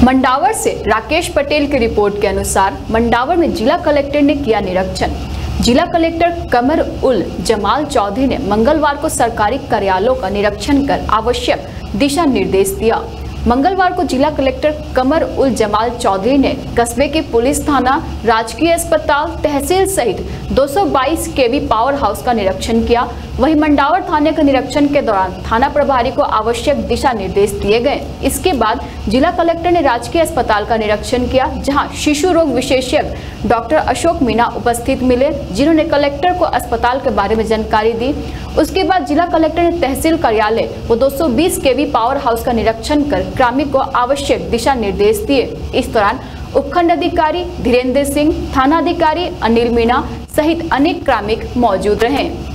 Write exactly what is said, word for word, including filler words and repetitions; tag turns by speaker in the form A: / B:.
A: मंडावर से राकेश पटेल की रिपोर्ट के अनुसार मंडावर में जिला कलेक्टर ने किया निरीक्षण। जिला कलेक्टर कमर उल जमाल चौधरी ने मंगलवार को सरकारी कार्यालयों का निरीक्षण कर आवश्यक दिशा निर्देश दिया। मंगलवार को जिला कलेक्टर कमर उल जमाल चौधरी ने कस्बे के पुलिस थाना, राजकीय अस्पताल, तहसील सहित दो सौ बाईस केवी पावर हाउस का निरीक्षण किया। वहीं मंडावर थाने के निरीक्षण के दौरान थाना प्रभारी को आवश्यक दिशा निर्देश दिए गए। इसके बाद जिला कलेक्टर ने राजकीय अस्पताल का निरीक्षण किया, जहां शिशु रोग विशेषज्ञ डॉक्टर अशोक मीणा उपस्थित मिले, जिन्होंने कलेक्टर को अस्पताल के बारे में जानकारी दी। उसके बाद जिला कलेक्टर ने तहसील कार्यालय व दो सौ बीस केवी पावर हाउस का निरीक्षण कर ग्रामीण को आवश्यक दिशा निर्देश दिए। इस दौरान उपखंड अधिकारी धीरेन्द्र सिंह, थाना अधिकारी अनिल मीणा सहित अनेक ग्रामीण मौजूद रहे।